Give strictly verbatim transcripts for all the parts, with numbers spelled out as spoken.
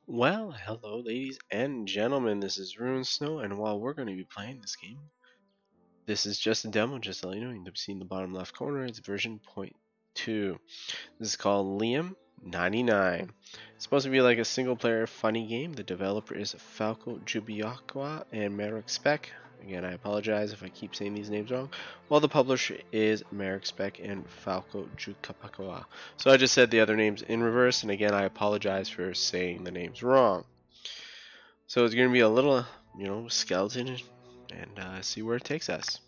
Well, hello, ladies and gentlemen. This is Ruin Snow, and while we're going to be playing this game, this is just a demo. Just to let you know, you can see in the bottom left corner, it's version zero point two. This is called Liam ninety-nine. It's supposed to be like a single-player funny game. The developer is Falco Jubiaqua and Merrick Speck. Again, I apologize if I keep saying these names wrong. While the publisher is Merrick Speck and Falco Jubiaqua. So I just said the other names in reverse, and again, I apologize for saying the names wrong. So it's going to be a little, you know, skeleton, and uh, see where it takes us.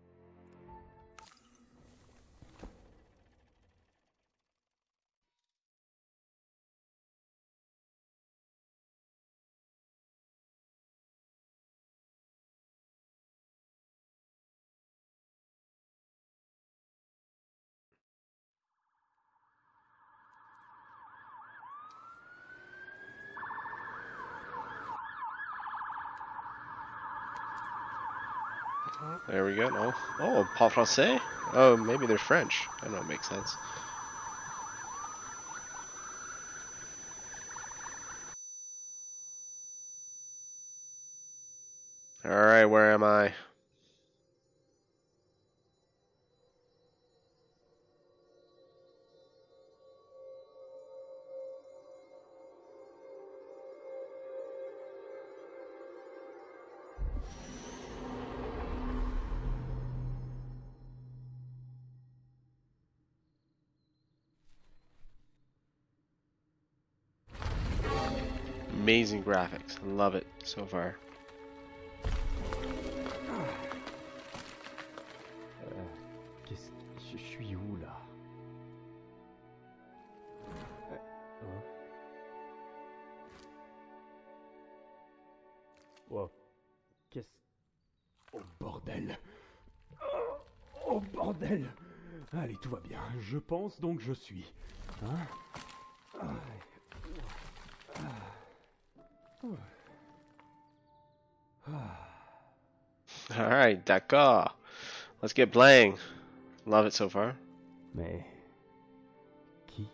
There we go. Oh, oh, pas français? Oh, maybe they're French. I don't know, it makes sense. Alright, where am I? Amazing graphics. Love it so far. Euh, Qu'est-ce que je suis où là? Euh, hein? Oh, qu'est-ce... Oh bordel! Oh, oh bordel! Allez, tout va bien. Je pense donc je suis. Hein? Ah. Alright, d'accord. Let's get playing. Love it so far. Mais... Qui?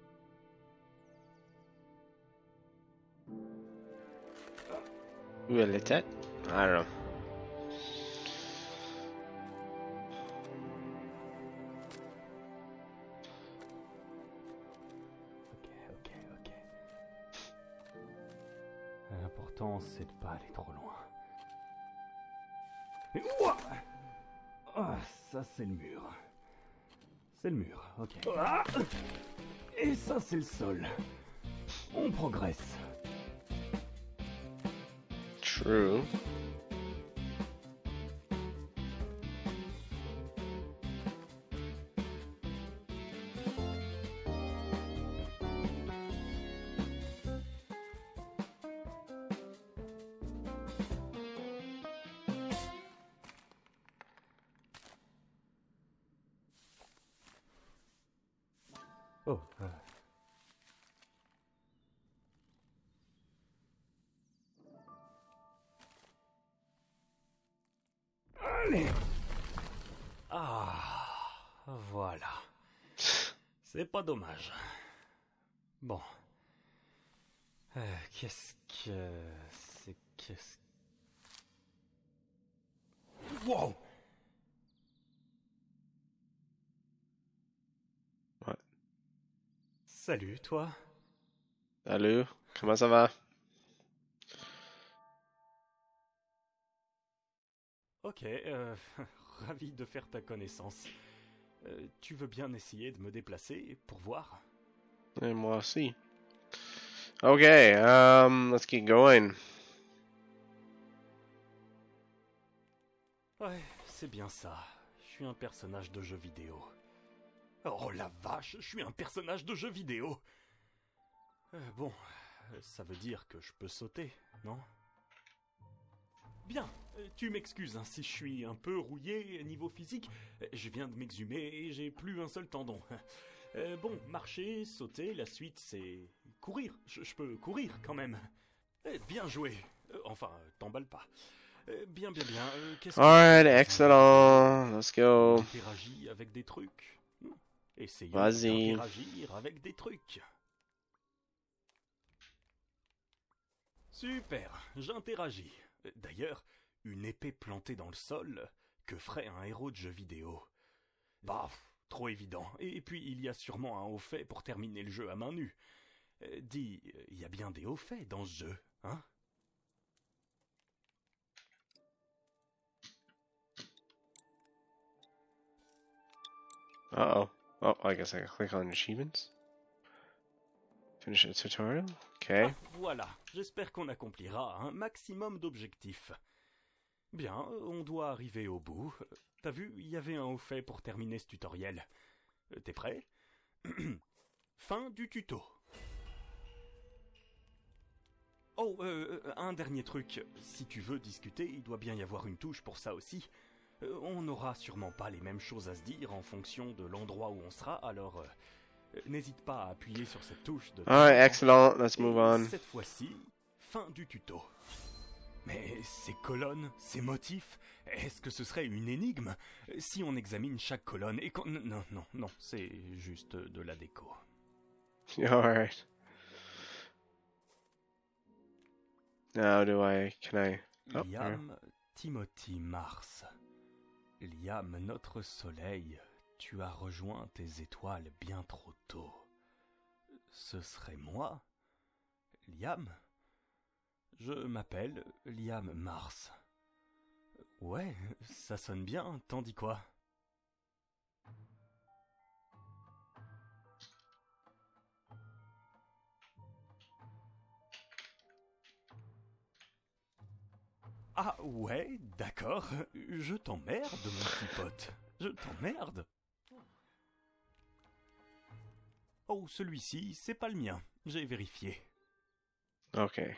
Où elle était? I don't know. Ok, ok, ok. L'important, c'est de pas aller trop loin. Et ouah! Ah, ça c'est le mur. C'est le mur, ok. Ah! Et ça c'est le sol. On progresse. True. Oh, euh. Allez! Ah, voilà. C'est pas dommage. Bon. Euh, qu'est-ce que... C'est... Qu'est-ce... Wow! What? Salut, toi. Salut, comment ça va? Ok, euh, ravi de faire ta connaissance. Euh, tu veux bien essayer de me déplacer pour voir? Et moi aussi. Okay, um, let's get going. Ouais, c'est bien ça. Je suis un personnage de jeu vidéo. Oh la vache, je suis un personnage de jeu vidéo. Euh, bon, ça veut dire que je peux sauter, non? Bien, tu m'excuses hein, si je suis un peu rouillé niveau physique. Je viens de m'exhumer et j'ai plus un seul tendon. Euh, bon, marcher, sauter, la suite c'est courir. Je, je peux courir quand même. Eh, bien joué. Euh, enfin, t'emballe pas. Euh, bien, bien, bien. Euh, qu'est-ce que Alright, tu fais dans un excellent. Let's jeu vidéo? go. On interagit avec des trucs. Hmm. Essayons Vas-y. d'interagir avec des trucs. Super, j'interagis. D'ailleurs, une épée plantée dans le sol, que ferait un héros de jeu vidéo? Bah, trop évident. Et puis, il y a sûrement un haut fait pour terminer le jeu à main nue. Euh, dis, il y a bien des hauts faits dans ce jeu, hein? Uh-oh. Oh, I guess I can click on achievements. Finish the tutorial. Okay. Ah, voilà, j'espère qu'on accomplira un maximum d'objectifs. Bien, on doit arriver au bout. T'as vu, il y avait un haut fait pour terminer ce tutoriel. T'es prêt? Fin du tuto. Oh, euh, un dernier truc. Si tu veux discuter, il doit bien y avoir une touche pour ça aussi. Euh, on n'aura sûrement pas les mêmes choses à se dire en fonction de l'endroit où on sera, alors euh, n'hésite pas à appuyer sur cette touche de... Alright, excellent. Let's Et move on. cette fois-ci, fin du tuto. Mais ces colonnes, ces motifs, est-ce que ce serait une énigme si on examine chaque colonne et qu'on... Non, non, non, c'est juste de la déco. Alright. Now do I... Can I... Oh, there. Liam Timothy Mars. Liam, notre soleil, tu as rejoint tes étoiles bien trop tôt. Ce serait moi, Liam? Je m'appelle Liam Mars. Ouais, ça sonne bien, t'en dis quoi? Ah ouais, d'accord, je t'emmerde, mon petit pote. Je t'emmerde. Oh, celui-ci, c'est pas le mien, j'ai vérifié. Okay.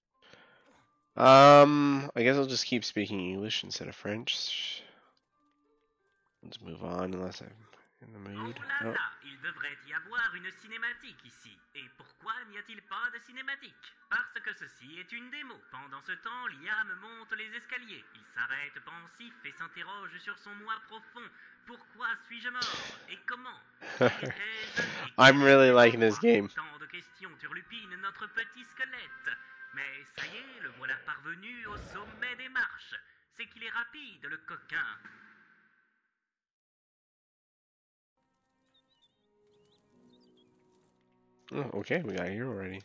Um, I guess I'll just keep speaking English instead of French. Let's move on unless I'm in the mood. Oh là Oh. là, il devrait y avoir une cinématique ici. Et pourquoi n'y a-t-il pas de cinématique? Parce que ceci est une démo. Pendant ce temps, Liam monte les escaliers. Il s'arrête pensif et s'interroge sur son moi profond. Pourquoi suis-je mort? Et comment? I'm really liking this game. Tant de questions turlupinent notre petit squelette. Mais ça y est, le voilà parvenu au sommet des marches. C'est qu'il est rapide, le coquin. Oh, okay, we got here already.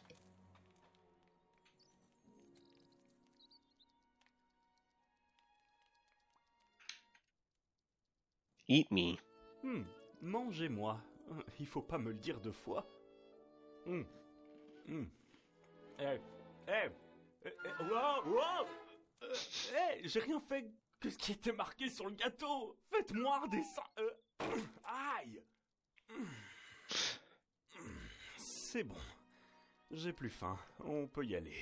Eat me. Hmm, mangez-moi. Il faut pas me le dire deux fois. Hmm, hmm. Eh, eh, eh, eh, wow, wow. Euh, eh, j'ai rien fait que ce qui était marqué sur le gâteau. Faites-moi un dessin. Euh, aïe. C'est bon. J'ai plus faim. On peut y aller.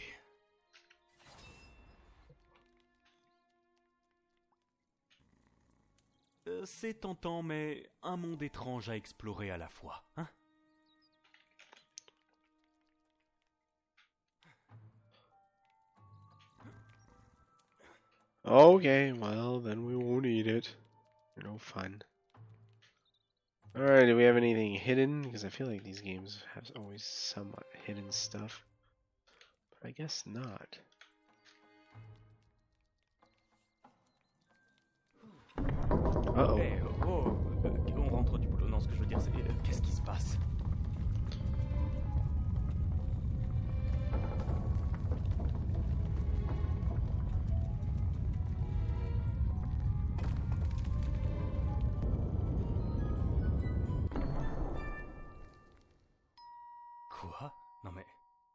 Euh, c'est tentant, mais un monde étrange à explorer à la fois, hein? Okay, well, then we won't eat it. They're no fun. Alright, do we have anything hidden? Because I feel like these games have always somewhat hidden stuff. But I guess not. Uh-oh. Eh, oh, oh, euh, on rentre du boulot. Non, ce que je veux dire, c'est... euh, qu'est-ce qui se passe? Quoi? Non mais...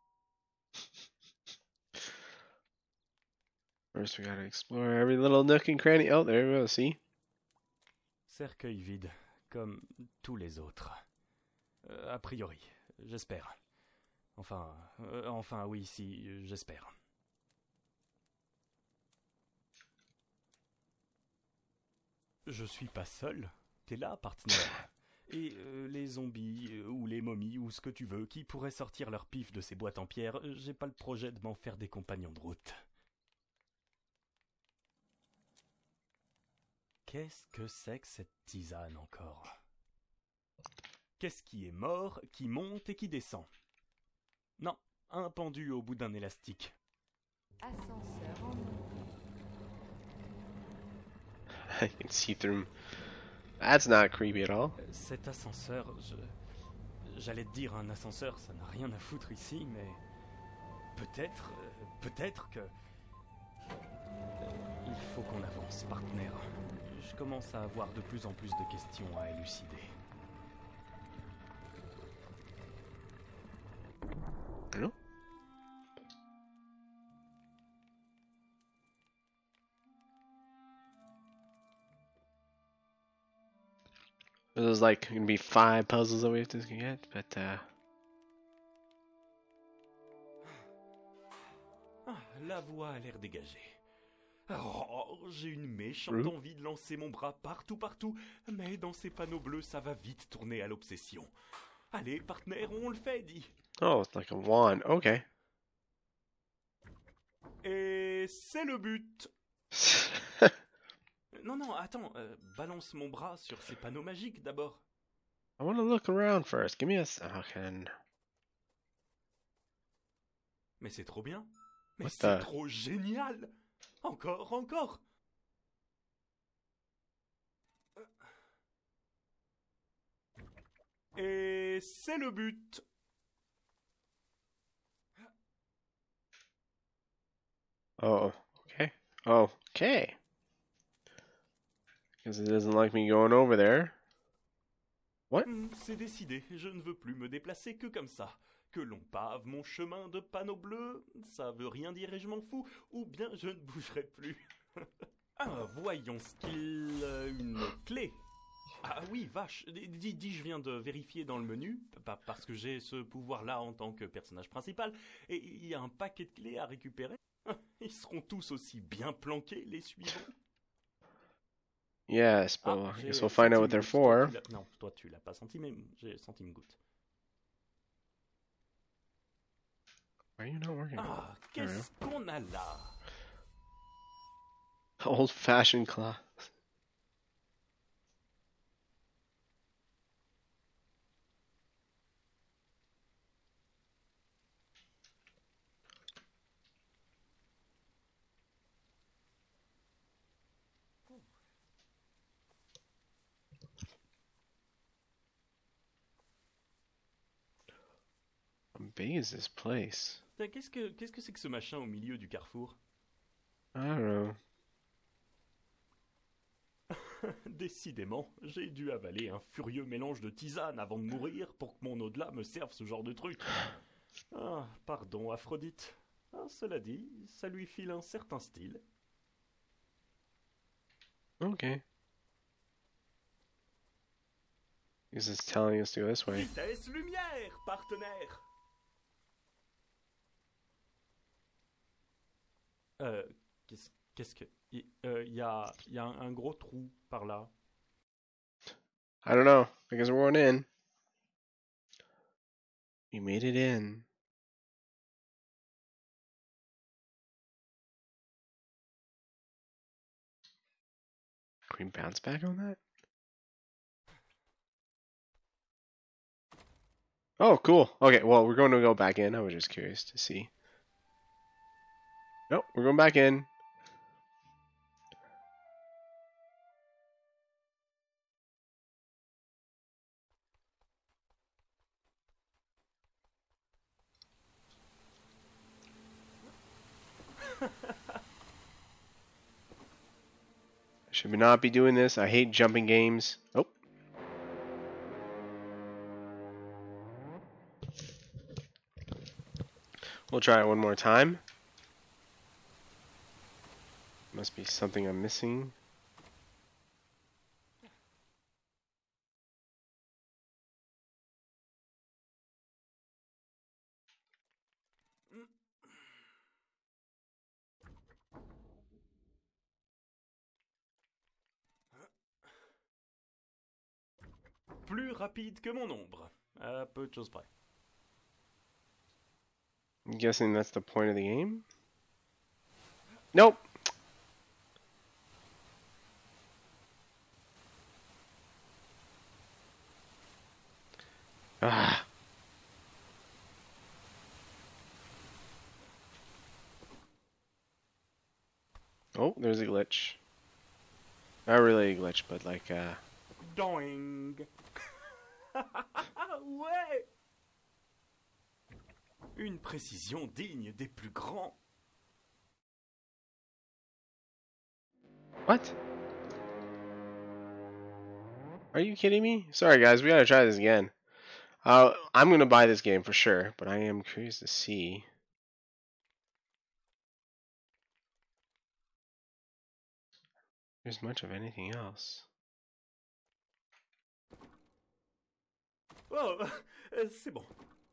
First we gotta explore every little nook and cranny. Oh, there we go, see? Cercueil vide, comme tous les autres. Euh, a priori, j'espère. Enfin, euh, enfin oui, si, euh, j'espère. Je suis pas seul. T'es là, partenaire. Et euh, les zombies, euh, ou les momies, ou ce que tu veux, qui pourraient sortir leur pif de ces boîtes en pierre, euh, j'ai pas le projet de m'en faire des compagnons de route. Qu'est-ce que c'est que cette tisane encore? Qu'est-ce qui est mort, qui monte et qui descend? Non, un pendu au bout d'un élastique. Ascenseur en montée. I can see through him. That's not creepy at all. Euh, Cet ascenseur, je... J'allais te dire, un ascenseur, ça n'a rien à foutre ici, mais... Peut-être, euh, peut-être que... Il faut qu'on avance, partenaire. Je commence à avoir de plus en plus de questions à élucider. No? There's like gonna be five puzzles that we have to get, but uh Ah, la voie a l'air dégagée. Oh, j'ai une méchante Mhm. envie de lancer mon bras partout, partout, mais dans ces panneaux bleus, ça va vite tourner à l'obsession. Allez, partenaire, on le fait, dit. oh, it's like a wand. Okay. Et c'est le but. Non, non, attends, euh, balance mon bras sur ces panneaux magiques d'abord. I want to look around first. Give me a. s- Okay. Mais c'est trop bien. Mais What c'est the- trop génial. Encore, encore. Et c'est le but. Oh, okay. Oh, okay. Because it doesn't like me going over there. Hmm, c'est décidé, je ne veux plus me déplacer que comme ça. Que l'on pave mon chemin de panneaux bleus, ça veut rien dire et je m'en fous, ou bien je ne bougerai plus. Ah, voyons ce qu'il... euh, une clé. Ah oui, vache, dis, dis, je viens de vérifier dans le menu, pa- parce que j'ai ce pouvoir-là en tant que personnage principal, et il y a un paquet de clés à récupérer. Ils seront tous aussi bien planqués, les suivants. Yes, but Ah, well, I j'ai guess we'll find out senti what une they're goutte. Toi, for. tu l'as- Non, toi tu l'as pas senti, mais j'ai senti une goutte. Why are you not working? Ah, There we qu'est-ce qu'on a là? Old-fashioned claw. How big is this place? Tiens, Qu'est-ce que qu'est-ce que c'est que ce machin au milieu du carrefour? I don't know. Décidément, j'ai dû avaler un furieux mélange de tisane avant de mourir pour que mon au-delà me serve ce genre de truc. Ah, pardon, Aphrodite. Ah, cela dit, ça lui file un certain style. Okay. Because it's telling us to go this way. Vitesse lumière, partenaire! Euh, qu'est-ce qu'est-ce que... Il euh, y a, y a un, un gros trou par là. I don't know. Because we're going in. We made it in. Can we bounce back on that? Oh, cool. Okay, well, we're going to go back in. I was just curious to see. Nope, we're going back in. Should we not be doing this? I hate jumping games. Oh. We'll try it one more time. Must be something I'm missing. Plus rapide que mon ombre. À peu de choses près. I'm guessing that's the point of the game. Nope. Ah. Oh, there's a glitch. Not really a glitch, but like, uh... Doing. Ouais. Une précision digne des plus grands. What? Are you kidding me? Sorry guys, we gotta try this again. Uh, I'm gonna buy this game for sure, but I am curious to see. There's much of anything else. Oh, euh, c'est bon.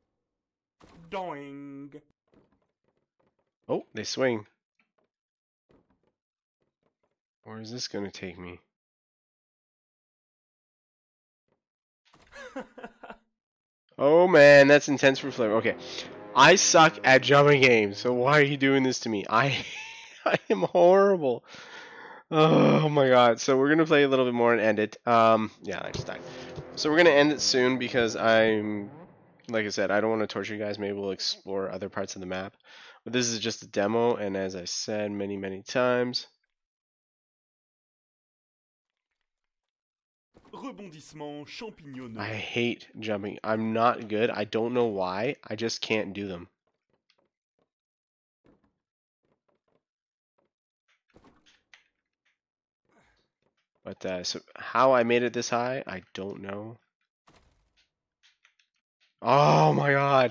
Doing. Oh, they swing. Where is this gonna take me? Oh man, that's intense fruit flavor. Okay, I suck at jumping games, so why are you doing this to me? I, I am horrible. Oh my god. So we're gonna play a little bit more and end it. Um, yeah, I just died. So we're gonna end it soon because I'm, like I said, I don't want to torture you guys. Maybe we'll explore other parts of the map. But this is just a demo, and as I said many, many times, Rebondissement champignonneux. I hate jumping. I'm not good. I don't know why. I just can't do them. But uh, so how I made it this high, I don't know. Oh my god.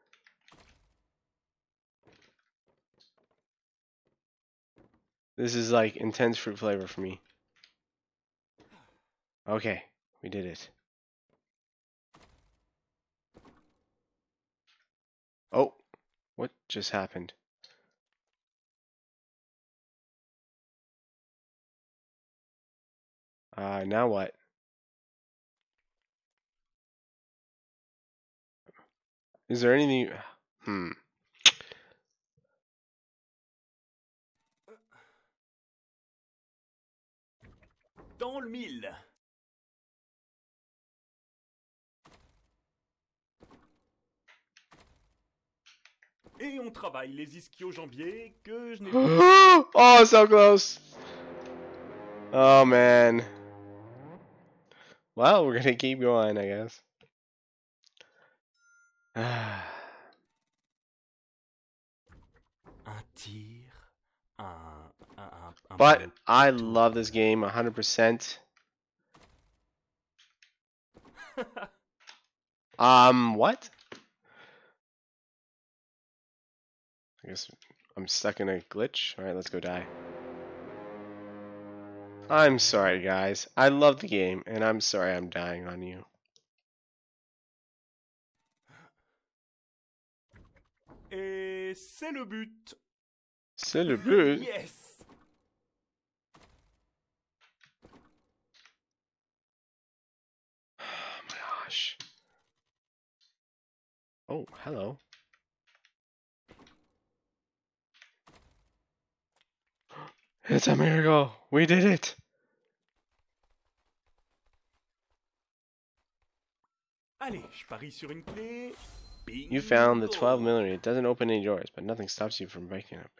This is like intense fruit flavor for me. Okay, we did it. Oh, what just happened? Uh, now what? Is there anything? Hmm. Dans le mille. Et on travaille les ischio-jambiers que je n'ai pas. Oh, so close. Oh man. Well, we're gonna keep going, I guess. Un tir, un, un, un, un But ballon I tout. love this game one hundred percent. Um, what? I guess I'm stuck in a glitch. Alright, let's go die. I'm sorry, guys. I love the game, and I'm sorry I'm dying on you. Et c'est le but. C'est le but. Yes. Oh my gosh. Oh, hello. It's a miracle. We did it. Allez, je parie sur une clé. You found the Bingo. twelve millimeter. It doesn't open any doors, but nothing stops you from breaking it.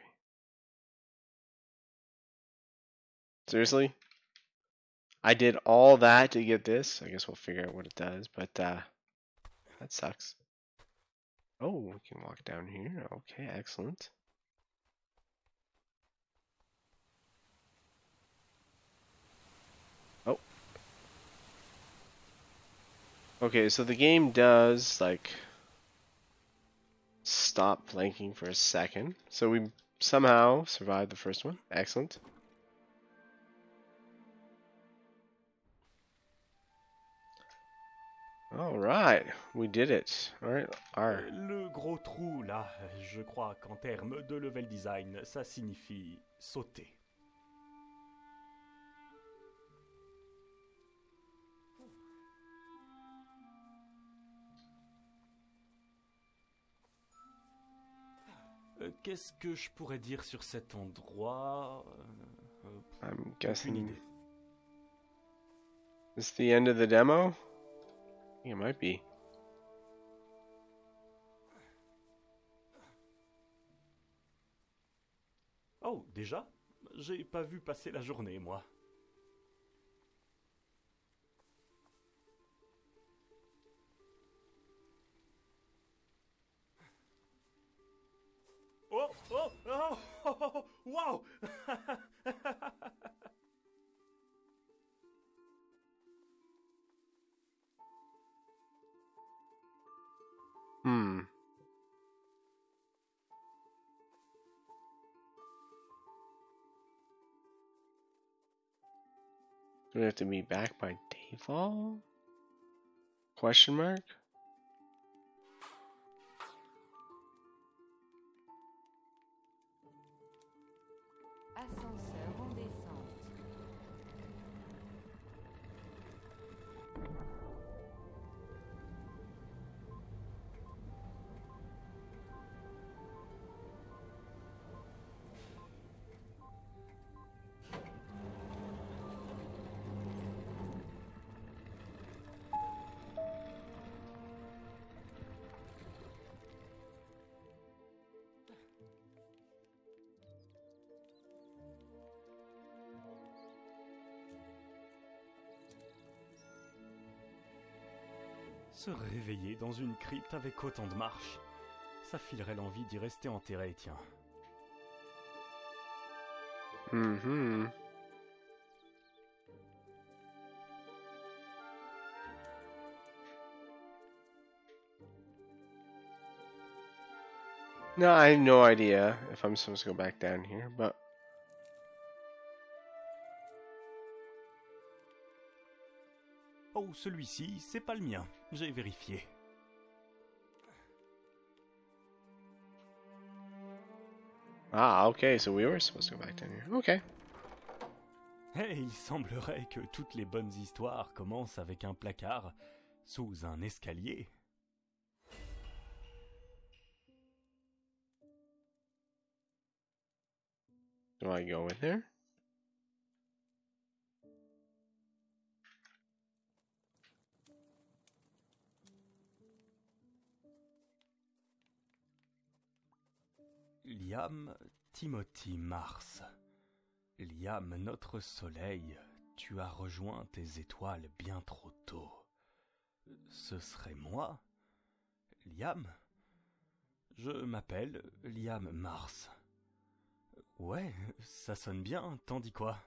Seriously? I did all that to get this. I guess we'll figure out what it does, but uh, that sucks. Oh, we can walk down here. Okay, excellent. Oh. Okay, so the game does, like, stop blanking for a second. So we somehow survived the first one. Excellent. Alright, we did it. Alright, R. Le gros trou là, je crois qu'en termes de level design, ça signifie sauter. Euh, Qu'est-ce que je pourrais dire sur cet endroit? Euh, euh, I'm Aucune guessing idée. this is the end of the demo? I think it might be. Oh, déjà? J'ai pas vu passer la journée, moi. Oh, oh, oh, oh, oh, wow! Hmm. Do we have to be back by dayfall? Question mark? Ascenseur en descente. Se réveiller dans une crypte avec autant de marches, ça filerait l'envie d'y rester enterré, tiens. Mm-hmm. No, I have no idea if I'm supposed to go back down here, but Oh, celui-ci, c'est pas le mien, j'ai vérifié. ah, okay, so we were supposed to go back down here. Okay. Et il semblerait que toutes les bonnes histoires commencent avec un placard sous un escalier. Do I go in there? Liam Timothy Mars. Liam, notre soleil, tu as rejoint tes étoiles bien trop tôt. Ce serait moi, Liam? Je m'appelle Liam Mars. Ouais, ça sonne bien, t'en dis quoi?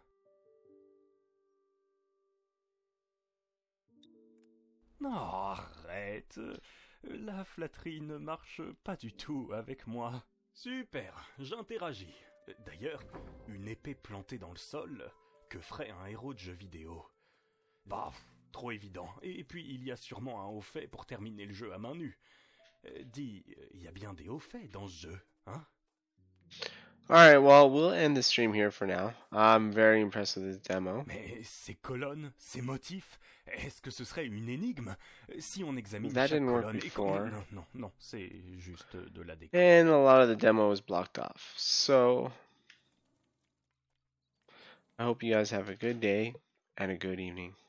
Non, arrête. La flatterie ne marche pas du tout avec moi. Super, j'interagis. D'ailleurs, une épée plantée dans le sol, que ferait un héros de jeu vidéo? Bah, trop évident. Et puis, il y a sûrement un haut fait pour terminer le jeu à main nue. Euh, dis, il y a bien des hauts faits dans ce jeu, hein? Alright, well, we'll end the stream here for now. I'm very impressed with this demo. Mais ces colonnes, ces motifs, est-ce que ce serait une énigme? Si on examine That chaque didn't work colonne... et- before. Non, non, non, c'est juste de la déco. And a lot of the demo is blocked off. So, I hope you guys have a good day and a good evening.